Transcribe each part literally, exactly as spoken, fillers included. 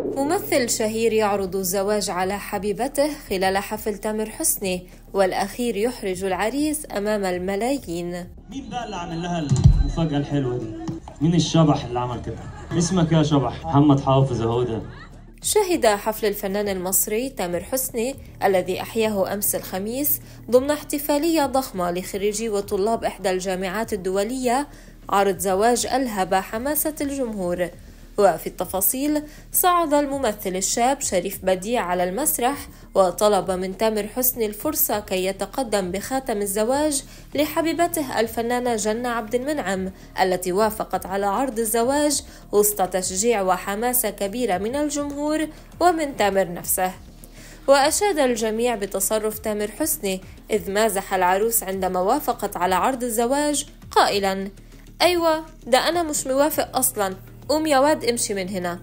ممثل شهير يعرض الزواج على حبيبته خلال حفل تامر حسني، والأخير يحرج العريس أمام الملايين. مين بقى اللي عمل لها المفاجأة الحلوة دي؟ مين الشبح اللي عمل كده؟ اسمك يا شبح؟ محمد حافظ اهو ده. شهد حفل الفنان المصري تامر حسني الذي أحياه أمس الخميس ضمن احتفالية ضخمة لخريجي وطلاب إحدى الجامعات الدولية عرض زواج ألهب حماسة الجمهور. وفي التفاصيل صعد الممثل الشاب شريف بديع على المسرح وطلب من تامر حسني الفرصة كي يتقدم بخاتم الزواج لحبيبته الفنانة جنة عبد المنعم التي وافقت على عرض الزواج وسط تشجيع وحماسة كبيرة من الجمهور ومن تامر نفسه. وأشاد الجميع بتصرف تامر حسني إذ مازح العروس عندما وافقت على عرض الزواج قائلا: أيوة ده أنا مش موافق أصلا، قوم يا واد امشي من هنا.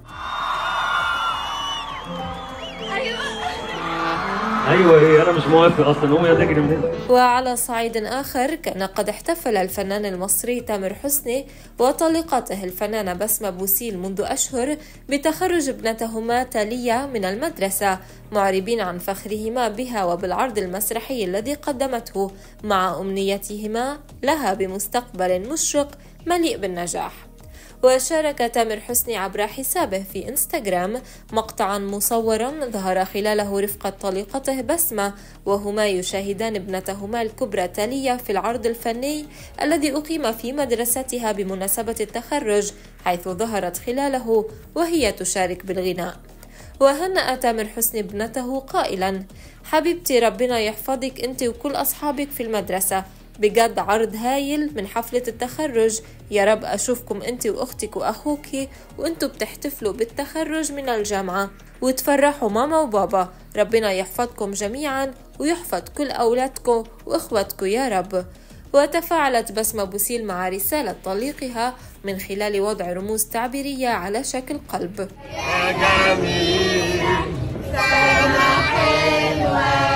ايوه ايه انا مش موافق اصلا، قوم يا تجري من هنا. وعلى صعيد آخر كان قد احتفل الفنان المصري تامر حسني وطليقته الفنانة بسمة بوسيل منذ أشهر بتخرج ابنتهما تالية من المدرسة، معربين عن فخرهما بها وبالعرض المسرحي الذي قدمته مع أمنيتهما لها بمستقبل مشرق مليء بالنجاح. وشارك تامر حسني عبر حسابه في إنستغرام مقطعا مصورا ظهر خلاله رفقة طليقته بسمة وهما يشاهدان ابنتهما الكبرى تالية في العرض الفني الذي أقيم في مدرستها بمناسبة التخرج، حيث ظهرت خلاله وهي تشارك بالغناء. وهنأ تامر حسني ابنته قائلا: حبيبتي ربنا يحفظك انت وكل أصحابك في المدرسة، بجد عرض هايل من حفلة التخرج، يا رب أشوفكم أنت وأختك وأخوك وأنتوا بتحتفلوا بالتخرج من الجامعة وتفرحوا ماما وبابا، ربنا يحفظكم جميعا ويحفظ كل أولادكم وإخواتكم يا رب. وتفاعلت بسمة بوسيل مع رسالة طليقها من خلال وضع رموز تعبيرية على شكل قلب. يا جميل سنة حلوة.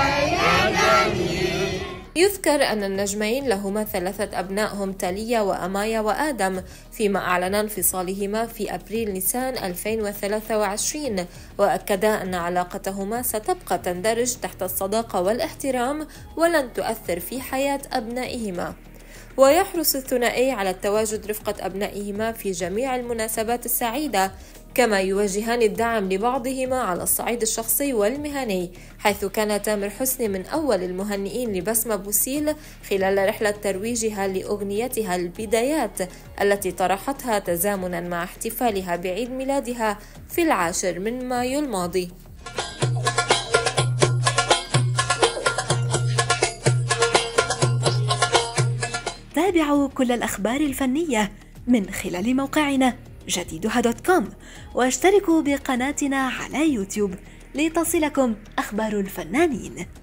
يذكر أن النجمين لهما ثلاثة أبناء هم تالية وأمايا وآدم، فيما أعلنا انفصالهما في أبريل نيسان ألفين وثلاثة وعشرين، وأكدا أن علاقتهما ستبقى تندرج تحت الصداقة والاحترام ولن تؤثر في حياة أبنائهما. ويحرص الثنائي على التواجد رفقة أبنائهما في جميع المناسبات السعيدة، كما يوجهان الدعم لبعضهما على الصعيد الشخصي والمهني، حيث كان تامر حسني من أول المهنئين لبسمة بوسيل خلال رحلة ترويجها لأغنيتها البدايات التي طرحتها تزامنا مع احتفالها بعيد ميلادها في العاشر من مايو الماضي. تابعوا كل الأخبار الفنية من خلال موقعنا جديدها دوت كوم، واشتركوا بقناتنا على يوتيوب لتصلكم أخبار الفنانين.